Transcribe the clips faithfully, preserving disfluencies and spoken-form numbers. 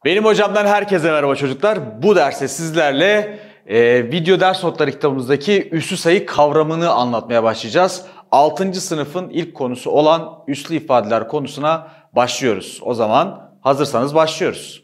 Benim hocamdan herkese merhaba çocuklar. Bu derste sizlerle e, video ders notları kitabımızdaki üslü sayı kavramını anlatmaya başlayacağız. altıncı sınıfın ilk konusu olan üslü ifadeler konusuna başlıyoruz. O zaman hazırsanız başlıyoruz.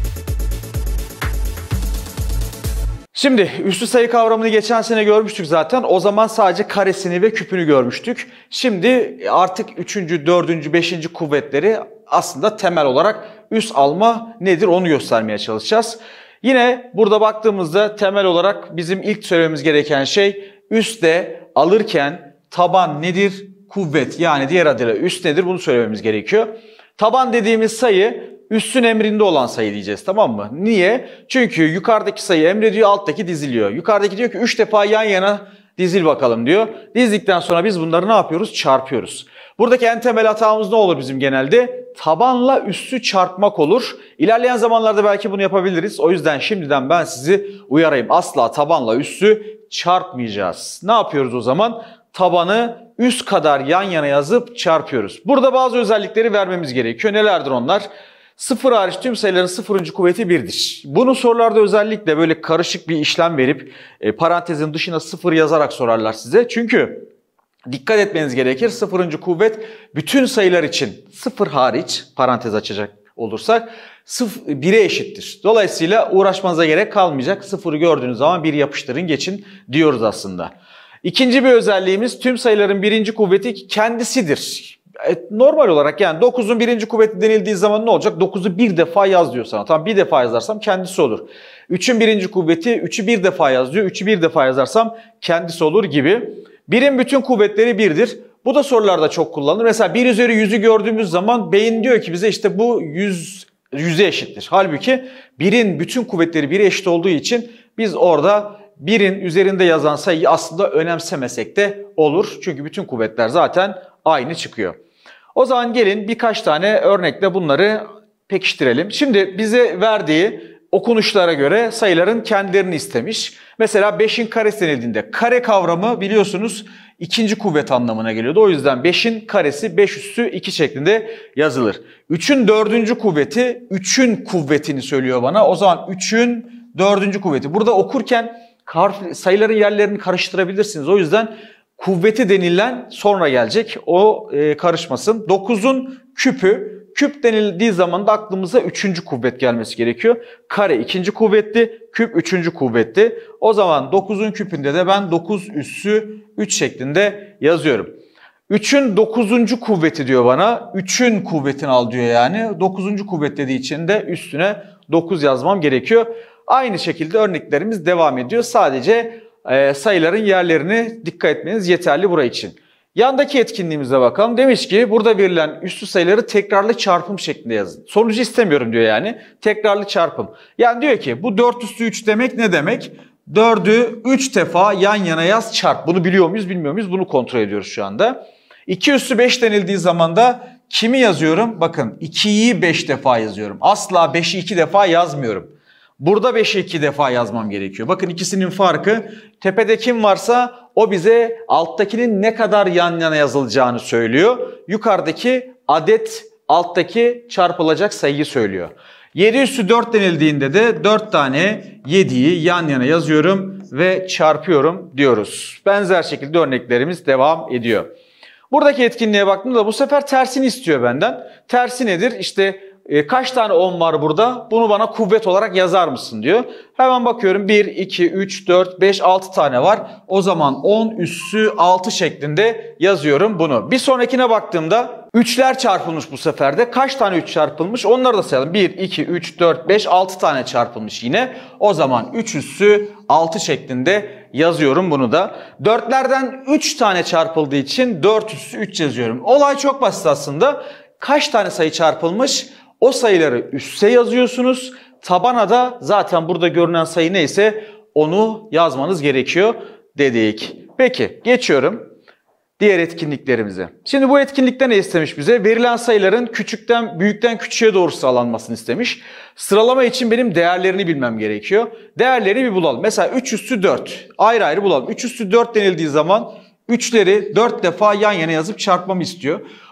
Şimdi üslü sayı kavramını geçen sene görmüştük zaten. O zaman sadece karesini ve küpünü görmüştük. Şimdi artık üçüncü, dördüncü, beşinci kuvvetleri aslında temel olarak üs alma nedir onu göstermeye çalışacağız. Yine burada baktığımızda temel olarak bizim ilk söylememiz gereken şey üste alırken taban nedir? Kuvvet, yani diğer adıyla üs nedir? Bunu söylememiz gerekiyor. Taban dediğimiz sayı üssün emrinde olan sayı diyeceğiz, tamam mı? Niye? Çünkü yukarıdaki sayı emrediyor, alttaki diziliyor. Yukarıdaki diyor ki üç defa yan yana dizil bakalım diyor. Dizdikten sonra biz bunları ne yapıyoruz? Çarpıyoruz. Buradaki en temel hatamız ne olur bizim genelde? Tabanla üssü çarpmak olur. İlerleyen zamanlarda belki bunu yapabiliriz. O yüzden şimdiden ben sizi uyarayım. Asla tabanla üssü çarpmayacağız. Ne yapıyoruz o zaman? Tabanı üst kadar yan yana yazıp çarpıyoruz. Burada bazı özellikleri vermemiz gerekiyor. Nelerdir onlar? Sıfır hariç tüm sayıların sıfırıncı kuvveti birdir. Bunu sorularda özellikle böyle karışık bir işlem verip e, parantezin dışına sıfır yazarak sorarlar size. Çünkü dikkat etmeniz gerekir. Sıfırıncı kuvvet bütün sayılar için sıfır hariç parantez açacak olursak bire eşittir. Dolayısıyla uğraşmanıza gerek kalmayacak. Sıfırı gördüğünüz zaman bir yapıştırın geçin diyoruz aslında. İkinci bir özelliğimiz tüm sayıların birinci kuvveti kendisidir. Normal olarak yani dokuzun birinci kuvveti denildiği zaman ne olacak? dokuzu bir defa yaz diyor sana. Tamam, bir defa yazarsam kendisi olur. üçün birinci kuvveti üçü bir defa yaz diyor. üçü bir defa yazarsam kendisi olur gibi. birin bütün kuvvetleri birdir. Bu da sorularda çok kullanılır. Mesela bir üzeri yüzü gördüğümüz zaman beyin diyor ki bize işte bu yüz, yüze eşittir. Halbuki birin bütün kuvvetleri bire eşit olduğu için biz orada birin üzerinde yazan sayıyı aslında önemsemesek de olur. Çünkü bütün kuvvetler zaten aynı çıkıyor. O zaman gelin birkaç tane örnekle bunları pekiştirelim. Şimdi bize verdiği okunuşlara göre sayıların kendilerini istemiş. Mesela beşin karesi denildiğinde kare kavramı biliyorsunuz ikinci kuvvet anlamına geliyordu. O yüzden beşin karesi beş üssü iki şeklinde yazılır. üçün dördüncü kuvveti üçün kuvvetini söylüyor bana. O zaman üçün dördüncü kuvveti. Burada okurken sayıların yerlerini karıştırabilirsiniz. O yüzden kuvveti denilen sonra gelecek. O e, karışmasın. dokuzun küpü. Küp denildiği zaman da aklımıza üçüncü kuvvet gelmesi gerekiyor. Kare ikinci kuvvetli, küp üçüncü kuvvetli. O zaman dokuzun küpünde de ben dokuz üssü üç şeklinde yazıyorum. üçün dokuzuncu kuvveti diyor bana. üçün kuvvetini al diyor yani. dokuzuncu kuvvet dediği için de üstüne dokuz yazmam gerekiyor. Aynı şekilde örneklerimiz devam ediyor. Sadece e, sayıların yerlerini dikkat etmeniz yeterli burası için. Yandaki etkinliğimize bakalım. Demiş ki burada verilen üslü sayıları tekrarlı çarpım şeklinde yazın. Sonucu istemiyorum diyor yani. Tekrarlı çarpım. Yani diyor ki bu dört üstü üç demek ne demek? dördü üç defa yan yana yaz çarp. Bunu biliyor muyuz bilmiyor muyuz? Bunu kontrol ediyoruz şu anda. iki üstü beş denildiği zaman da kimi yazıyorum? Bakın ikiyi beş defa yazıyorum. Asla beşi iki defa yazmıyorum. Burada beşi iki defa yazmam gerekiyor. Bakın ikisinin farkı, tepede kim varsa o bize alttakinin ne kadar yan yana yazılacağını söylüyor. Yukarıdaki adet alttaki çarpılacak sayıyı söylüyor. yedi üssü dört denildiğinde de dört tane yediyi yan yana yazıyorum ve çarpıyorum diyoruz. Benzer şekilde örneklerimiz devam ediyor. Buradaki etkinliğe baktığımda bu sefer tersini istiyor benden. Tersi nedir? İşte E, kaç tane on var burada? Bunu bana kuvvet olarak yazar mısın diyor. Hemen bakıyorum bir, iki, üç, dört, beş, altı tane var. O zaman on üssü altı şeklinde yazıyorum bunu. Bir sonrakine baktığımda üçler çarpılmış bu sefer de. Kaç tane üç çarpılmış? Onları da sayalım. bir, iki, üç, dört, beş, altı tane çarpılmış yine. O zaman üç üssü altı şeklinde yazıyorum bunu da. dörtlerden üç tane çarpıldığı için dört üssü üç yazıyorum. Olay çok basit aslında. Kaç tane sayı çarpılmış? O sayıları üsse yazıyorsunuz. Tabana da zaten burada görünen sayı neyse onu yazmanız gerekiyor dedik. Peki geçiyorum diğer etkinliklerimize. Şimdi bu etkinlikte ne istemiş bize? Verilen sayıların küçükten büyükten küçüğe doğru sıralanmasını istemiş. Sıralama için benim değerlerini bilmem gerekiyor. Değerleri bir bulalım. Mesela üç üssü dört. Ayrı ayrı bulalım. üç üssü dört denildiği zaman üçleri dört defa yan yana yazıp çarpmamı istiyor.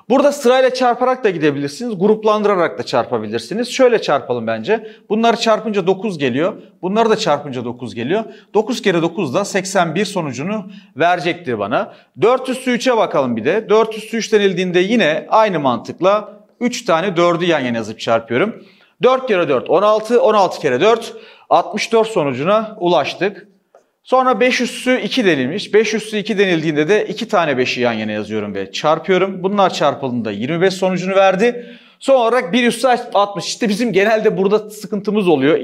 Burada sırayla çarparak da gidebilirsiniz. Gruplandırarak da çarpabilirsiniz. Şöyle çarpalım bence. Bunları çarpınca dokuz geliyor. Bunları da çarpınca dokuz geliyor. dokuz kere dokuz da seksen bir sonucunu verecektir bana. dört üssü üçe bakalım bir de. dört üssü üç denildiğinde yine aynı mantıkla üç tane dördü yan yana yazıp çarpıyorum. dört kere dört on altı. on altı kere dört altmış dört sonucuna ulaştık. Sonra beş üssü iki denilmiş. beş üssü iki denildiğinde de iki tane beşi yan yana yazıyorum ve çarpıyorum. Bunlar çarpıldığında yirmi beş sonucunu verdi. Son olarak bir üssü altmış. İşte bizim genelde burada sıkıntımız oluyor.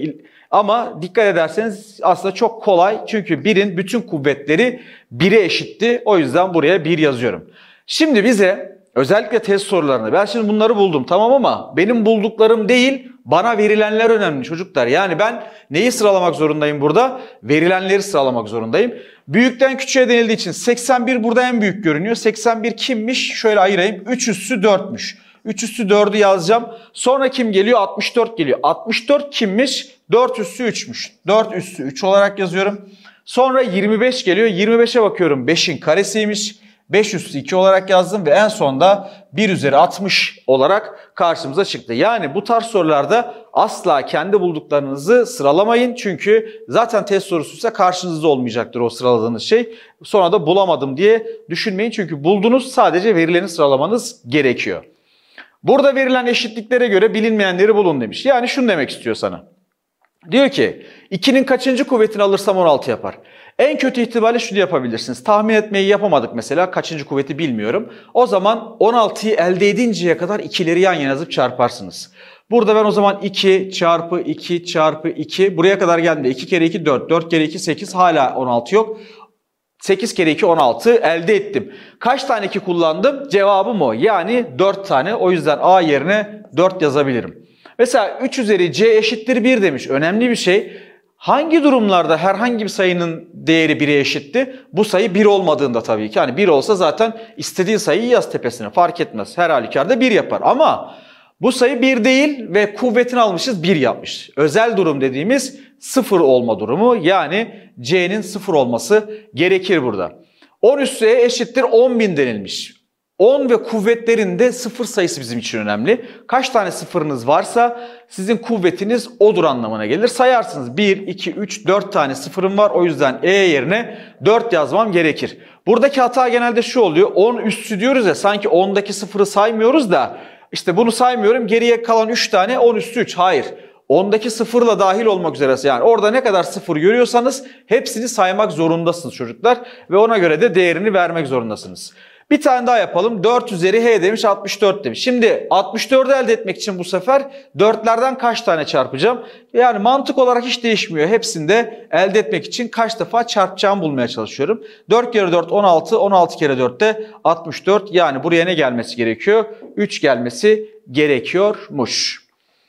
Ama dikkat ederseniz aslında çok kolay. Çünkü birin bütün kuvvetleri bire eşitti. O yüzden buraya bir yazıyorum. Şimdi bize özellikle test sorularında ben şimdi bunları buldum tamam ama benim bulduklarım değil bana verilenler önemli çocuklar. Yani ben neyi sıralamak zorundayım burada? Verilenleri sıralamak zorundayım. Büyükten küçüğe denildiği için seksen bir burada en büyük görünüyor. seksen bir kimmiş? Şöyle ayırayım. üç üssü dörtmüş. üç üssü dördü yazacağım. Sonra kim geliyor? altmış dört geliyor. altmış dört kimmiş? dört üssü üçmüş. dört üssü üç olarak yazıyorum. Sonra yirmi beş geliyor. yirmi beşe bakıyorum. beşin karesiymiş. beş üssü iki olarak yazdım ve en sonda bir üzeri altmış olarak karşımıza çıktı. Yani bu tarz sorularda asla kendi bulduklarınızı sıralamayın. Çünkü zaten test sorusuysa karşınızda olmayacaktır o sıraladığınız şey. Sonra da bulamadım diye düşünmeyin. Çünkü buldunuz, sadece verilerini sıralamanız gerekiyor. Burada verilen eşitliklere göre bilinmeyenleri bulun demiş. Yani şunu demek istiyor sana. Diyor ki ikinin kaçıncı kuvvetini alırsam on altı yapar. En kötü ihtimalle şunu yapabilirsiniz. Tahmin etmeyi yapamadık mesela. Kaçıncı kuvveti bilmiyorum. O zaman on altıyı elde edinceye kadar ikileri yan yana yazıp çarparsınız. Burada ben o zaman iki çarpı iki çarpı iki. Buraya kadar geldi. iki kere iki dört. dört kere iki sekiz. Hala on altı yok. sekiz kere iki on altı elde ettim. Kaç tane iki kullandım? Cevabım o. Yani dört tane. O yüzden A yerine dört yazabilirim. Mesela üç üzeri C eşittir bir demiş. Önemli bir şey. Hangi durumlarda herhangi bir sayının değeri bire eşitti? Bu sayı bir olmadığında tabii ki. Yani bir olsa zaten istediğin sayıyı yaz tepesine, fark etmez. Her halükarda bir yapar. Ama bu sayı bir değil ve kuvvetini almışız bir yapmış. Özel durum dediğimiz sıfır olma durumu. Yani C'nin sıfır olması gerekir burada. on üssü E eşittir on bin denilmiş. on ve kuvvetlerinde sıfır sayısı bizim için önemli. Kaç tane sıfırınız varsa sizin kuvvetiniz odur anlamına gelir. Sayarsınız bir, iki, üç, dört tane sıfırım var. O yüzden E yerine dört yazmam gerekir. Buradaki hata genelde şu oluyor. on üssü diyoruz ya, sanki ondaki sıfırı saymıyoruz da işte bunu saymıyorum. Geriye kalan üç tane on üssü üç. Hayır. ondaki sıfırla dahil olmak üzere, yani orada ne kadar sıfır görüyorsanız hepsini saymak zorundasınız çocuklar. Ve ona göre de değerini vermek zorundasınız. Bir tane daha yapalım. dört üzeri H demiş, altmış dört demiş. Şimdi altmış dördü elde etmek için bu sefer dörtlerden kaç tane çarpacağım? Yani mantık olarak hiç değişmiyor. Hepsini de elde etmek için kaç defa çarpacağımı bulmaya çalışıyorum. dört kere dört on altı, on altı kere dört de altmış dört. Yani buraya ne gelmesi gerekiyor? üç gelmesi gerekiyormuş.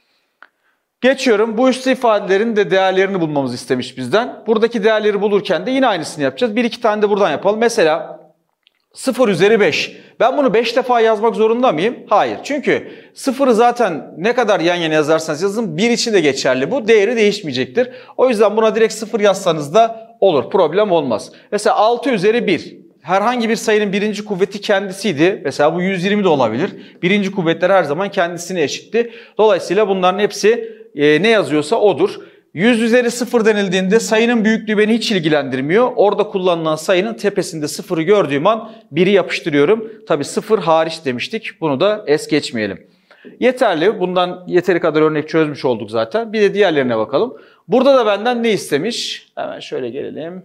Geçiyorum. Bu üstü ifadelerin de değerlerini bulmamızı istemiş bizden. Buradaki değerleri bulurken de yine aynısını yapacağız. Bir iki tane de buradan yapalım. Mesela sıfır üzeri beş. Ben bunu beş defa yazmak zorunda mıyım? Hayır. Çünkü sıfırı zaten ne kadar yan yana yazarsanız yazın bir için de geçerli bu. Değeri değişmeyecektir. O yüzden buna direkt sıfır yazsanız da olur. Problem olmaz. Mesela altı üzeri bir. Herhangi bir sayının birinci kuvveti kendisiydi. Mesela bu yüz yirmi de olabilir. Birinci kuvvetler her zaman kendisine eşitti. Dolayısıyla bunların hepsi e, ne yazıyorsa odur. yüz üzeri sıfır denildiğinde sayının büyüklüğü beni hiç ilgilendirmiyor. Orada kullanılan sayının tepesinde sıfırı gördüğüm an biri yapıştırıyorum. Tabii sıfır hariç demiştik. Bunu da es geçmeyelim. Yeterli. Bundan yeteri kadar örnek çözmüş olduk zaten. Bir de diğerlerine bakalım. Burada da benden ne istemiş? Hemen şöyle gelelim.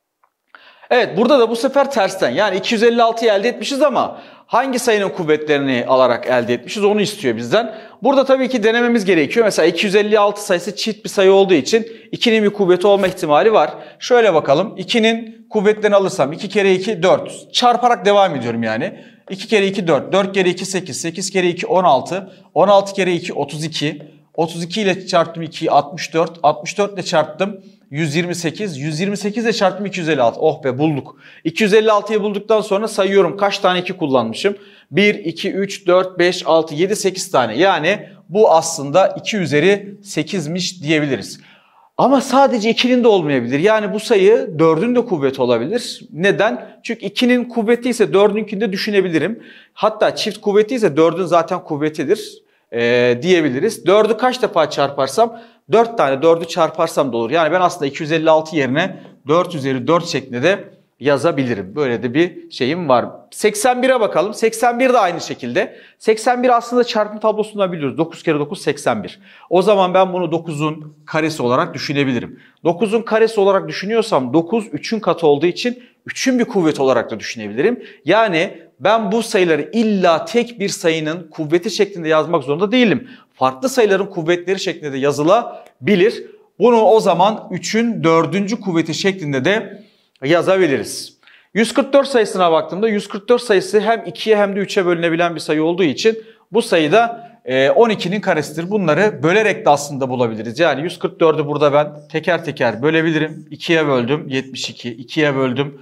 Evet, burada da bu sefer tersten. Yani iki yüz elli altıyı elde etmişiz ama hangi sayının kuvvetlerini alarak elde etmişiz onu istiyor bizden. Burada tabii ki denememiz gerekiyor. Mesela iki yüz elli altı sayısı çift bir sayı olduğu için ikinin bir kuvveti olma ihtimali var. Şöyle bakalım. ikinin kuvvetlerini alırsam iki kere iki dört. Çarparak devam ediyorum yani. iki kere iki dört. dört kere iki sekiz. sekiz kere iki on altı. on altı kere iki otuz iki. otuz iki ile çarptım ikiyi altmış dört. altmış dört ile çarptım yüz yirmi sekiz. yüz yirmi sekiz ile çarptım iki yüz elli altı. Oh be, bulduk. iki yüz elli altıyı bulduktan sonra sayıyorum kaç tane iki kullanmışım. bir, iki, üç, dört, beş, altı, yedi, sekiz tane. Yani bu aslında iki üzeri sekizmiş diyebiliriz. Ama sadece ikinin de olmayabilir. Yani bu sayı dördün de kuvveti olabilir. Neden? Çünkü ikinin kuvveti ise dördünkini de düşünebilirim. Hatta çift kuvveti ise dördün zaten kuvvetidir ee, diyebiliriz. dördü kaç defa çarparsam? dört tane dördü çarparsam da olur. Yani ben aslında iki yüz elli altı yerine dört üzeri dört şeklinde de yazabilirim. Böyle de bir şeyim var. seksen bire bakalım. seksen bir de aynı şekilde. seksen bir aslında çarpım tablosunda biliyoruz. dokuz kere dokuz seksen bir. O zaman ben bunu dokuzun karesi olarak düşünebilirim. dokuzun karesi olarak düşünüyorsam dokuz üçün katı olduğu için üçün bir kuvveti olarak da düşünebilirim. Yani ben bu sayıları illa tek bir sayının kuvveti şeklinde yazmak zorunda değilim. Farklı sayıların kuvvetleri şeklinde de yazılabilir. Bunu o zaman üçün dördüncü kuvveti şeklinde de yazabiliriz. yüz kırk dört sayısına baktığımda yüz kırk dört sayısı hem ikiye hem de üçe bölünebilen bir sayı olduğu için bu sayıda on ikinin karesidir. Bunları bölerek de aslında bulabiliriz. Yani yüz kırk dördü burada ben teker teker bölebilirim. ikiye böldüm yetmiş iki, ikiye böldüm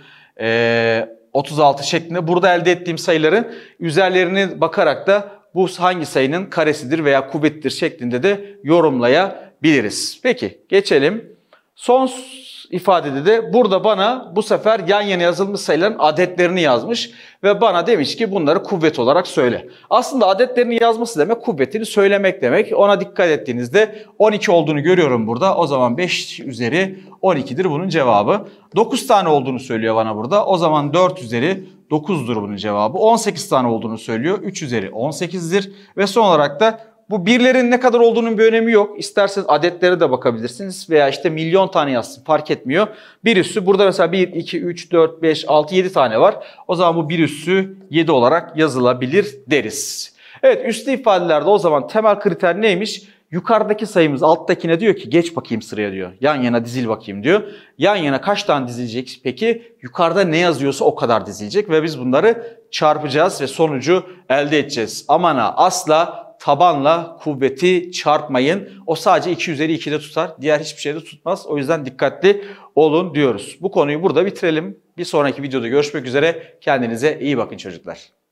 otuz altı şeklinde. Burada elde ettiğim sayıların üzerlerine bakarak da bu hangi sayının karesidir veya kuvvettir şeklinde de yorumlayabiliriz. Peki geçelim. Son ifadede de burada bana bu sefer yan yana yazılmış sayıların adetlerini yazmış ve bana demiş ki bunları kuvvet olarak söyle. Aslında adetlerini yazması demek kuvvetini söylemek demek. Ona dikkat ettiğinizde on iki olduğunu görüyorum burada. O zaman beş üzeri on ikidir bunun cevabı. dokuz tane olduğunu söylüyor bana burada. O zaman dört üzeri dokuzdur bunun cevabı. on sekiz tane olduğunu söylüyor. üç üzeri on sekizdir ve son olarak da bu birlerin ne kadar olduğunun bir önemi yok. İsterseniz adetlere de bakabilirsiniz veya işte milyon tane yazsın fark etmiyor. Bir üssü burada mesela bir, iki, üç, dört, beş, altı, yedi tane var. O zaman bu bir üssü yedi olarak yazılabilir deriz. Evet, üslü ifadelerde o zaman temel kriter neymiş? Yukarıdaki sayımız alttakine diyor ki geç bakayım sıraya diyor. Yan yana dizil bakayım diyor. Yan yana kaç tane dizilecek? Peki yukarıda ne yazıyorsa o kadar dizilecek ve biz bunları çarpacağız ve sonucu elde edeceğiz. Aman ha, asla tabanla kuvveti çarpmayın. O sadece iki üzeri ikide tutar. Diğer hiçbir şeyde tutmaz. O yüzden dikkatli olun diyoruz. Bu konuyu burada bitirelim. Bir sonraki videoda görüşmek üzere. Kendinize iyi bakın çocuklar.